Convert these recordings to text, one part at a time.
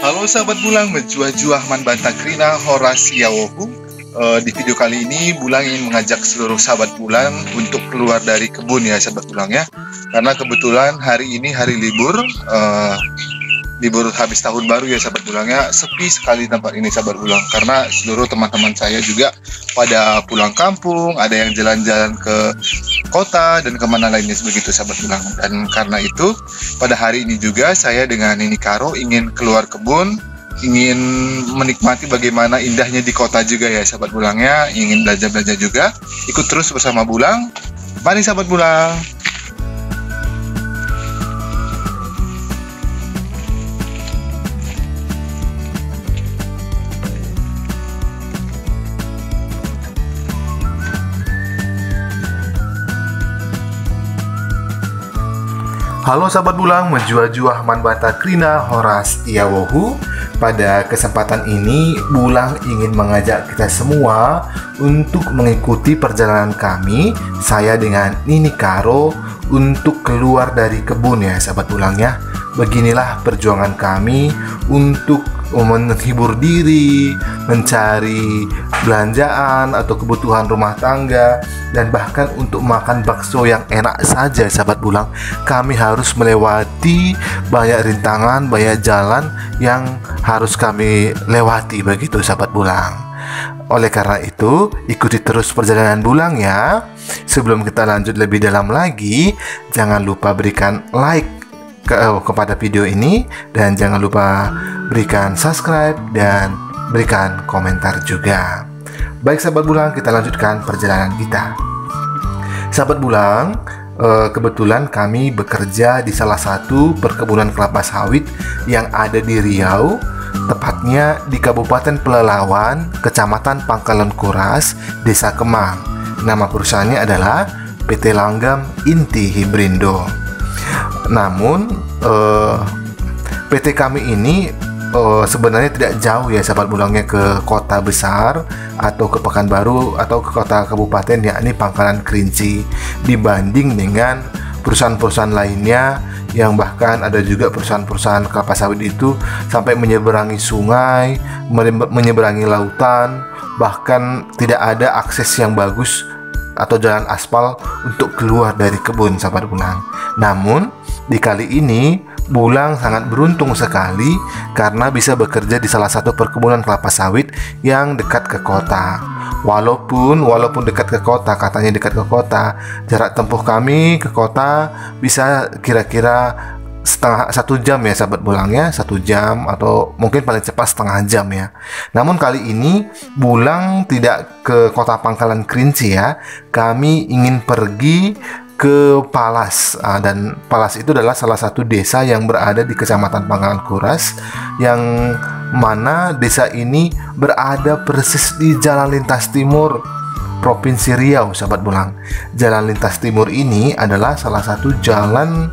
Halo sahabat Bulang, menjuah-juah man bantakrina horasiawohu. Di video kali ini Bulang ingin mengajak seluruh sahabat Bulang untuk keluar dari kebun ya sahabat Bulang ya. Karena kebetulan hari ini hari libur, libur habis tahun baru ya sahabat Bulang ya. Sepi sekali tempat ini sahabat Bulang, karena seluruh teman-teman saya juga pada pulang kampung, ada yang jalan-jalan ke kota dan kemana lainnya begitu sahabat Bulang. Dan karena itu pada hari ini juga saya dengan Nini Karo ingin keluar kebun, ingin menikmati bagaimana indahnya di kota juga ya sahabat Bulang ya. Ingin belajar-belajar juga. Ikut terus bersama Bulang. Mari sahabat Bulang. Halo sahabat Bulang, menjuah-juah man bantakrina horasiawohu. Pada kesempatan ini Bulang ingin mengajak kita semua untuk mengikuti perjalanan kami, saya dengan Nini Karo, untuk keluar dari kebun ya sahabat Bulang ya. Beginilah perjuangan kami untuk menghibur diri, mencari belanjaan atau kebutuhan rumah tangga, dan bahkan untuk makan bakso yang enak saja sahabat Bulang. Kami harus melewati banyak rintangan, banyak jalan yang harus kami lewati begitu sahabat Bulang. Oleh karena itu, ikuti terus perjalanan Bulang ya. Sebelum kita lanjut lebih dalam lagi, jangan lupa berikan like kepada video ini, dan jangan lupa berikan subscribe dan berikan komentar juga. Baik sahabat Bulang, kita lanjutkan perjalanan kita. Sahabat Bulang, kebetulan kami bekerja di salah satu perkebunan kelapa sawit yang ada di Riau, tepatnya di Kabupaten Pelalawan, Kecamatan Pangkalan Kuras, Desa Kemang. Nama perusahaannya adalah PT Langgam Inti Hibrindo. Namun PT kami ini sebenarnya tidak jauh ya sahabat Bulangnya ke kota besar atau ke Pekanbaru atau ke kota kabupaten, yakni Pangkalan Kerinci, dibanding dengan perusahaan-perusahaan lainnya yang bahkan ada juga perusahaan-perusahaan kelapa sawit itu sampai menyeberangi sungai, menyeberangi lautan, bahkan tidak ada akses yang bagus atau jalan aspal untuk keluar dari kebun sahabat Bulang. Namun di kali ini Bulang sangat beruntung sekali karena bisa bekerja di salah satu perkebunan kelapa sawit yang dekat ke kota. Walaupun dekat ke kota, katanya dekat ke kota, jarak tempuh kami ke kota bisa kira-kira satu jam ya sahabat Bulang ya, 1 jam atau mungkin paling cepat setengah jam ya. Namun kali ini Bulang tidak ke kota Pangkalan Kerinci ya. Kami ingin pergi ke Palas, dan Palas itu adalah salah satu desa yang berada di Kecamatan Pangkalan Kuras, yang mana desa ini berada persis di jalan lintas timur Provinsi Riau sahabat Bulang. Jalan lintas timur ini adalah salah satu jalan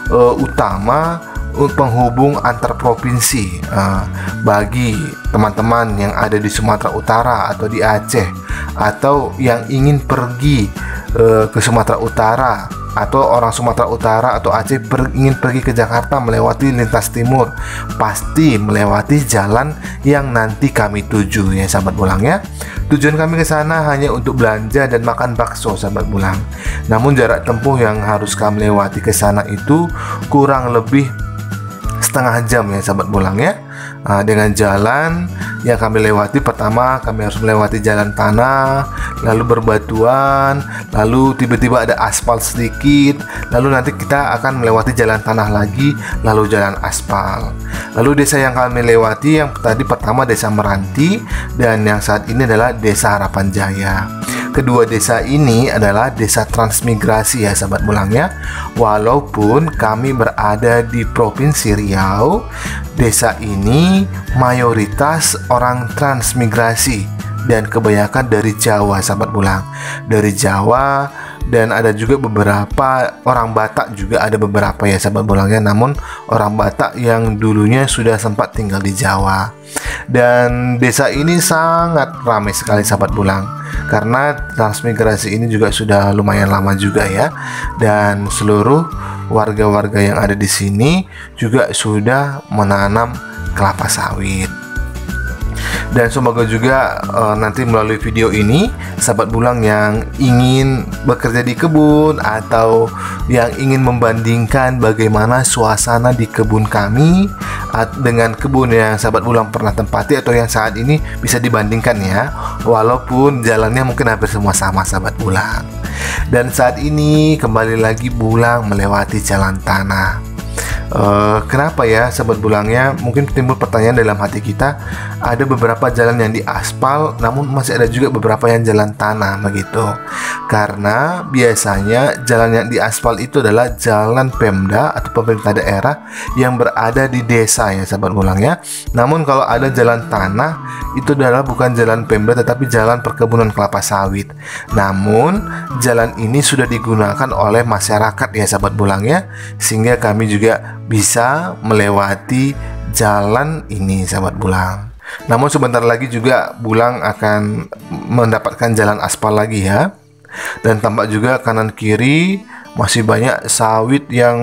utama penghubung antar provinsi bagi teman-teman yang ada di Sumatera Utara atau di Aceh, atau yang ingin pergi ke Sumatera Utara, atau orang Sumatera Utara atau Aceh ingin pergi ke Jakarta melewati lintas timur, pasti melewati jalan yang nanti kami tuju ya sahabat Bulang ya. Tujuan kami ke sana hanya untuk belanja dan makan bakso sahabat Bulang. Namun jarak tempuh yang harus kami lewati ke sana itu kurang lebih setengah jam ya sahabat Bulang ya. Dengan jalan yang kami lewati, pertama kami harus melewati jalan tanah, lalu berbatuan, lalu tiba-tiba ada aspal sedikit, lalu nanti kita akan melewati jalan tanah lagi, lalu jalan aspal. Lalu desa yang kami lewati yang tadi pertama Desa Meranti, dan yang saat ini adalah Desa Harapan Jaya. Kedua desa ini adalah desa transmigrasi ya sahabat Bulang ya. Walaupun kami berada di Provinsi Riau, desa ini mayoritas orang transmigrasi dan kebanyakan dari Jawa sahabat Bulang. Dari Jawa, dan ada juga beberapa orang Batak juga, ada beberapa ya sahabat Bulangnya. Namun orang Batak yang dulunya sudah sempat tinggal di Jawa. Dan desa ini sangat ramai sekali sahabat Bulang, karena transmigrasi ini juga sudah lumayan lama juga ya. Dan seluruh warga-warga yang ada di sini juga sudah menanam kelapa sawit. Dan semoga juga nanti melalui video ini sahabat Bulang yang ingin bekerja di kebun atau yang ingin membandingkan bagaimana suasana di kebun kami dengan kebun yang sahabat Bulang pernah tempati atau yang saat ini bisa dibandingkan ya, walaupun jalannya mungkin hampir semua sama sahabat Bulang. Dan saat ini kembali lagi Bulang melewati jalan tanah. Kenapa ya sahabat Bulangnya? Mungkin timbul pertanyaan dalam hati kita. Ada beberapa jalan yang diaspal, namun masih ada juga beberapa yang jalan tanah begitu. Karena biasanya jalan yang diaspal itu adalah jalan Pemda atau pemerintah daerah yang berada di desa ya sahabat Bulangnya. Namun kalau ada jalan tanah, itu adalah bukan jalan Pemda tetapi jalan perkebunan kelapa sawit. Namun jalan ini sudah digunakan oleh masyarakat ya sahabat Bulangnya, sehingga kami juga bisa melewati jalan ini sahabat Bulang. Namun sebentar lagi juga Bulang akan mendapatkan jalan aspal lagi ya. Dan tampak juga kanan kiri masih banyak sawit yang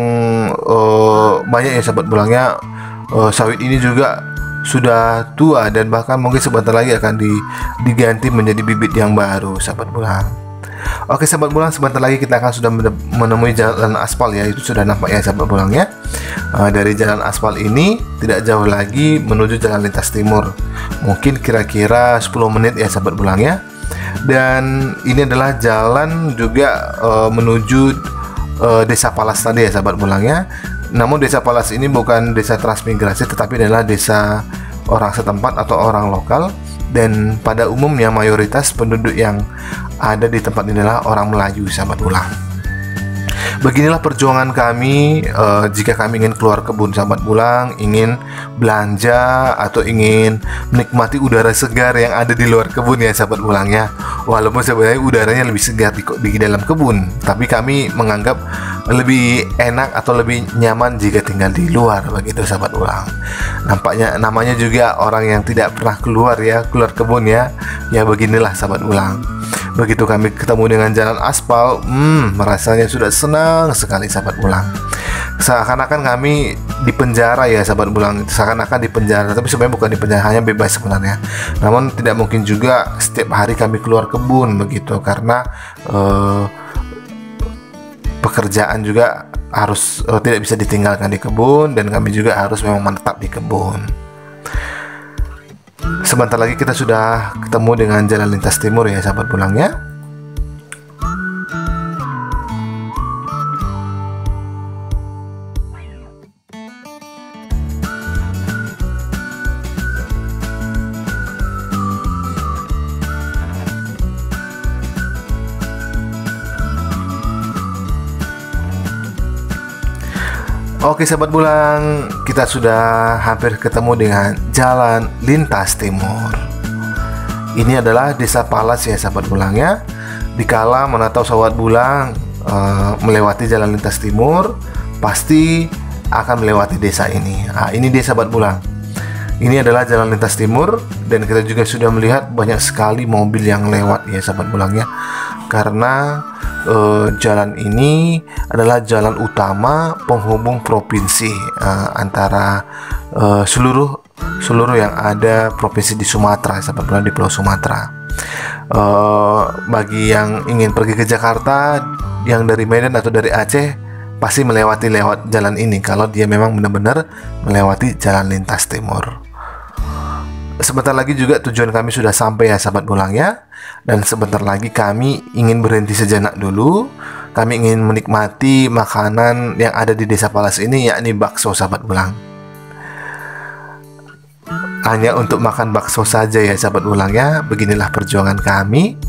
banyak ya sahabat Bulangnya. Sawit ini juga sudah tua dan bahkan mungkin sebentar lagi akan diganti menjadi bibit yang baru sahabat Bulang. Oke sahabat Bulang, sebentar lagi kita akan sudah menemui jalan aspal ya. Itu sudah nampak ya sahabat Bulangnya. Dari jalan aspal ini tidak jauh lagi menuju jalan lintas timur. Mungkin kira-kira 10 menit ya sahabat Bulangnya. Dan ini adalah jalan juga menuju Desa Palas tadi ya sahabat Bulangnya. Namun Desa Palas ini bukan desa transmigrasi tetapi adalah desa orang setempat atau orang lokal. Dan pada umumnya mayoritas penduduk yang ada di tempat ini adalah orang Melayu sahabat Bulang. Beginilah perjuangan kami jika kami ingin keluar kebun sahabat Bulang, ingin belanja atau ingin menikmati udara segar yang ada di luar kebun ya sahabat Bulang ya. Walaupun sebenarnya udaranya lebih segar di dalam kebun, tapi kami menganggap lebih enak atau lebih nyaman jika tinggal di luar begitu sahabat Bulang. Nampaknya namanya juga orang yang tidak pernah keluar kebun ya. Ya beginilah sahabat Bulang. Begitu kami ketemu dengan jalan aspal, rasanya sudah senang sekali sahabat Bulang. Seakan-akan kami di penjara ya sahabat Bulang. Seakan-akan di penjara, tapi sebenarnya bukan di penjara, hanya bebas sebenarnya. Namun tidak mungkin juga setiap hari kami keluar kebun begitu, karena pekerjaan juga harus tidak bisa ditinggalkan di kebun, dan kami juga harus memang menetap di kebun. Sebentar lagi kita sudah ketemu dengan jalan lintas timur ya sahabat Bulangnya. Oke sahabat Bulang, kita sudah hampir ketemu dengan jalan lintas timur. Ini adalah Desa Palas ya sahabat Bulangnya. Dikala menatau sahabat Bulang melewati jalan lintas timur, pasti akan melewati desa ini. Ini dia sahabat Bulang. Ini adalah jalan lintas timur, dan kita juga sudah melihat banyak sekali mobil yang lewat ya sahabat Bulangnya. Karena jalan ini adalah jalan utama penghubung provinsi antara seluruh yang ada provinsi di Sumatera, sahabat Bulang, di Pulau Sumatera. Bagi yang ingin pergi ke Jakarta, yang dari Medan atau dari Aceh, pasti melewati lewat jalan ini kalau dia memang benar-benar melewati jalan lintas timur. Sebentar lagi juga tujuan kami sudah sampai ya sahabat Bulangnya. Dan sebentar lagi kami ingin berhenti sejenak dulu. Kami ingin menikmati makanan yang ada di Desa Palas ini, yakni bakso sahabat Bulang. Hanya untuk makan bakso saja ya sahabat Bulangnya. Beginilah perjuangan kami.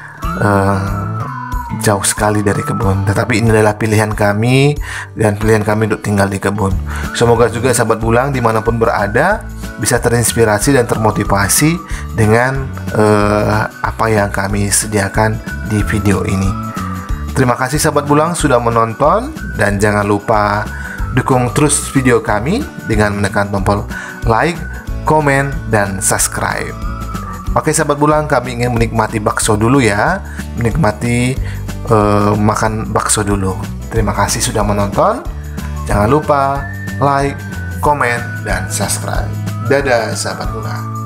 Jauh sekali dari kebun, tetapi ini adalah pilihan kami, dan pilihan kami untuk tinggal di kebun. Semoga juga sahabat Bulang dimanapun berada bisa terinspirasi dan termotivasi dengan apa yang kami sediakan di video ini. Terima kasih sahabat Bulang sudah menonton, dan jangan lupa dukung terus video kami dengan menekan tombol like, komen, dan subscribe. Oke sahabat Bulang, kami ingin menikmati bakso dulu ya, menikmati makan bakso dulu. Terima kasih sudah menonton. Jangan lupa like, komen, dan subscribe. Dadah sahabat Bulang.